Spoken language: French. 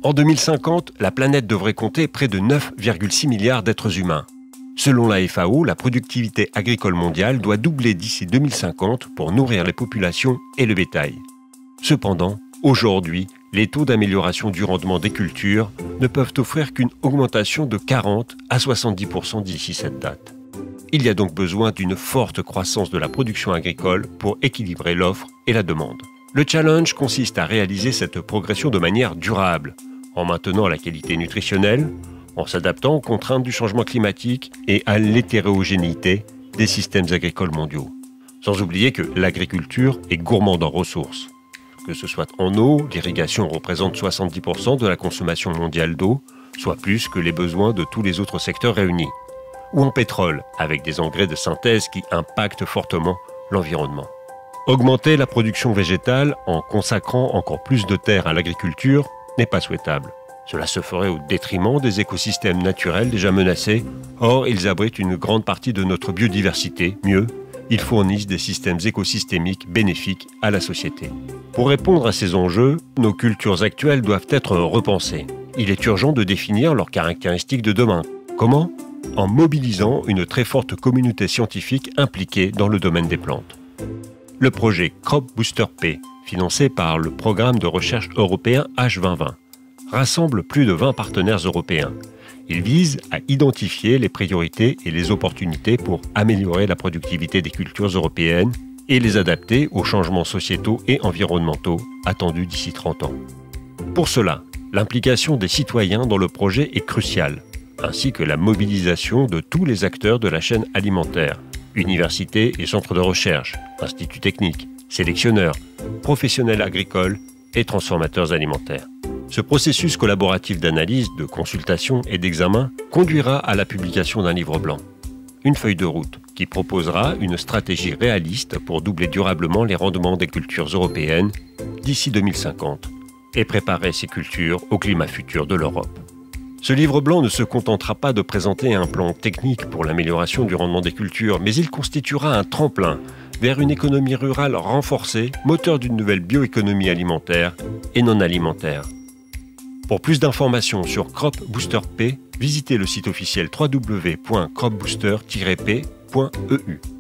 En 2050, la planète devrait compter près de 9,6 milliards d'êtres humains. Selon la FAO, la productivité agricole mondiale doit doubler d'ici 2050 pour nourrir les populations et le bétail. Cependant, aujourd'hui, les taux d'amélioration du rendement des cultures ne peuvent offrir qu'une augmentation de 40 à 70% d'ici cette date. Il y a donc besoin d'une forte croissance de la production agricole pour équilibrer l'offre et la demande. Le challenge consiste à réaliser cette progression de manière durable, en maintenant la qualité nutritionnelle, en s'adaptant aux contraintes du changement climatique et à l'hétérogénéité des systèmes agricoles mondiaux. Sans oublier que l'agriculture est gourmande en ressources. Que ce soit en eau, l'irrigation représente 70% de la consommation mondiale d'eau, soit plus que les besoins de tous les autres secteurs réunis. Ou en pétrole, avec des engrais de synthèse qui impactent fortement l'environnement. Augmenter la production végétale en consacrant encore plus de terres à l'agriculture n'est pas souhaitable. Cela se ferait au détriment des écosystèmes naturels déjà menacés. Or, ils abritent une grande partie de notre biodiversité. Mieux, ils fournissent des systèmes écosystémiques bénéfiques à la société. Pour répondre à ces enjeux, nos cultures actuelles doivent être repensées. Il est urgent de définir leurs caractéristiques de demain. Comment ? En mobilisant une très forte communauté scientifique impliquée dans le domaine des plantes. Le projet Crop Booster P, financé par le programme de recherche européen H2020, rassemble plus de 20 partenaires européens. Il vise à identifier les priorités et les opportunités pour améliorer la productivité des cultures européennes et les adapter aux changements sociétaux et environnementaux attendus d'ici 30 ans. Pour cela, l'implication des citoyens dans le projet est cruciale, ainsi que la mobilisation de tous les acteurs de la chaîne alimentaire, universités et centres de recherche, instituts techniques, sélectionneurs, professionnels agricoles et transformateurs alimentaires. Ce processus collaboratif d'analyse, de consultation et d'examen conduira à la publication d'un livre blanc, une feuille de route qui proposera une stratégie réaliste pour doubler durablement les rendements des cultures européennes d'ici 2050 et préparer ces cultures au climat futur de l'Europe. Ce livre blanc ne se contentera pas de présenter un plan technique pour l'amélioration du rendement des cultures, mais il constituera un tremplin vers une économie rurale renforcée, moteur d'une nouvelle bioéconomie alimentaire et non alimentaire. Pour plus d'informations sur Crop Booster P, visitez le site officiel www.cropbooster-p.eu.